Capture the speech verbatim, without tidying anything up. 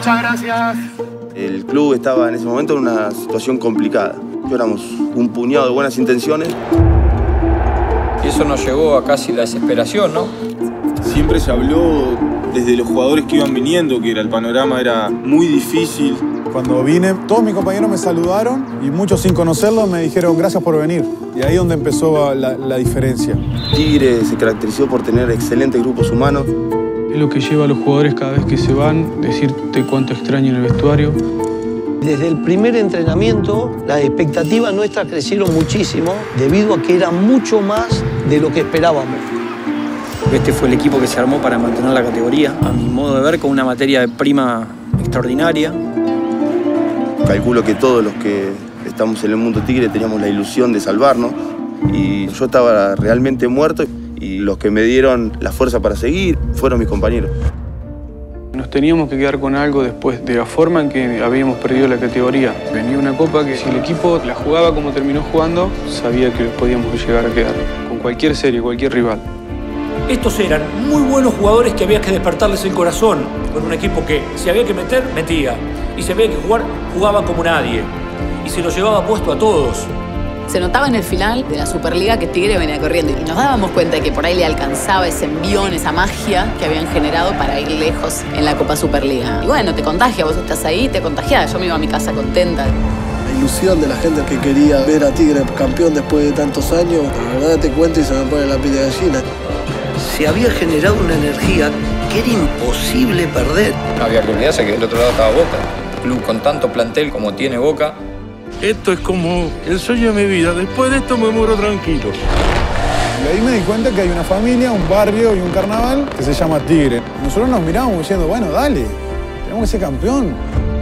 Muchas gracias. El club estaba en ese momento en una situación complicada. Éramos un puñado de buenas intenciones. Y eso nos llevó a casi la desesperación, ¿no? Siempre se habló desde los jugadores que iban viniendo, que era, el panorama era muy difícil. Cuando vine, todos mis compañeros me saludaron y muchos sin conocerlos me dijeron gracias por venir. Y ahí es donde empezó la, la diferencia. Tigre se caracterizó por tener excelentes grupos humanos. Es lo que lleva a los jugadores cada vez que se van, decirte cuánto extrañan el vestuario. Desde el primer entrenamiento, las expectativas nuestras crecieron muchísimo debido a que era mucho más de lo que esperábamos. Este fue el equipo que se armó para mantener la categoría, a mi modo de ver, con una materia de prima extraordinaria. Calculo que todos los que estamos en el mundo Tigre teníamos la ilusión de salvarnos y yo estaba realmente muerto y los que me dieron la fuerza para seguir fueron mis compañeros. Nos teníamos que quedar con algo después de la forma en que habíamos perdido la categoría. Venía una copa que si el equipo la jugaba como terminó jugando, sabía que podíamos llegar a quedar con cualquier serie, cualquier rival. Estos eran muy buenos jugadores que había que despertarles el corazón con un equipo que si había que meter, metía. Y si había que jugar, jugaba como nadie. Y se lo llevaba puesto a todos. Se notaba en el final de la Superliga que Tigre venía corriendo y nos dábamos cuenta de que por ahí le alcanzaba ese envión, esa magia que habían generado para ir lejos en la Copa Superliga. Y bueno, te contagia, vos estás ahí, te contagiás. Yo me iba a mi casa contenta. La ilusión de la gente que quería ver a Tigre campeón después de tantos años, la verdad te cuento y se me pone la piel de gallina. Se había generado una energía que era imposible perder. No había que olvidarse que del otro lado estaba Boca. Un club con tanto plantel como tiene Boca. Esto es como el sueño de mi vida. Después de esto me muero tranquilo. Y ahí me di cuenta que hay una familia, un barrio y un carnaval que se llama Tigre. Nosotros nos mirábamos diciendo, bueno, dale, tenemos que ser campeón.